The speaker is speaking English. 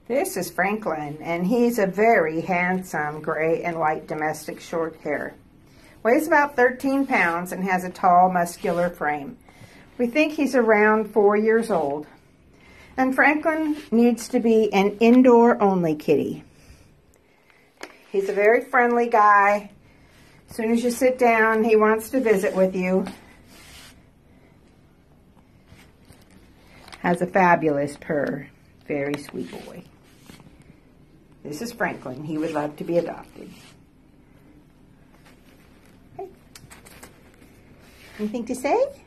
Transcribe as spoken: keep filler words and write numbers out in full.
This is Franklin, and he's a very handsome gray and white domestic short hair. Weighs about thirteen pounds and has a tall, muscular frame. We think he's around four years old. And Franklin needs to be an indoor-only kitty. He's a very friendly guy. As soon as you sit down, he wants to visit with you. Has a fabulous purr. Very sweet boy. This is Franklin. He would love to be adopted. Hey. Anything to say?